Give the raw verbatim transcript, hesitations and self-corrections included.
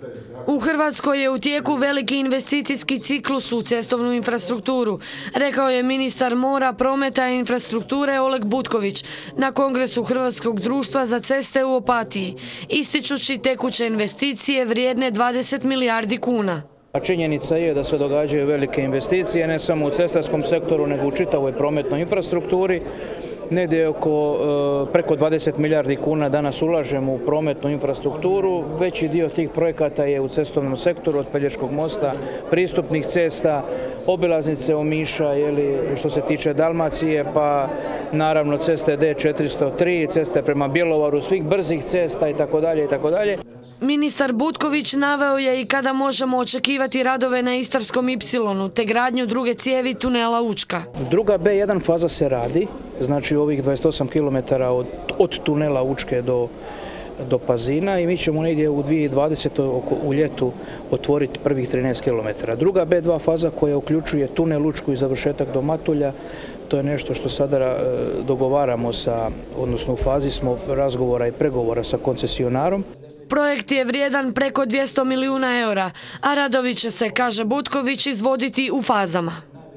U Hrvatskoj je u tijeku veliki investicijski ciklus u cestovnu infrastrukturu, rekao je ministar mora, prometa i infrastrukture Oleg Butković na kongresu Hrvatskog društva za ceste u Opatiji, ističući tekuće investicije vrijedne dvadeset milijardi kuna. Činjenica je da se događaju velike investicije ne samo u cestarskom sektoru nego u čitavoj prometnoj infrastrukturi. Negdje oko preko dvadeset milijardi kuna danas ulažemo u prometnu infrastrukturu. Veći dio tih projekata je u cestovnom sektoru, od Pelješkog mosta, pristupnih cesta, obilaznice Omiša, što se tiče Dalmacije, pa naravno ceste D četiristo tri, ceste prema Bjelovaru, svih brzih cesta itd. itd. Ministar Butković naveo je i kada možemo očekivati radove na Istarskom ipsilonu te gradnju druge cijevi tunela Učka. Druga B jedan faza se radi, znači ovih dvadeset osam kilometara od, od tunela Učke do, do Pazina, i mi ćemo negdje u dvije tisuće dvadesetoj u ljetu otvoriti prvih trinaest kilometara. Druga B dva faza koja uključuje tunel Učku i završetak do Matulja, to je nešto što sada dogovaramo sa, odnosno u fazi smo razgovora i pregovora sa koncesionarom. Projekt je vrijedan preko dvjesto milijuna eura, a radovi će se, kaže Butković, izvoditi u fazama.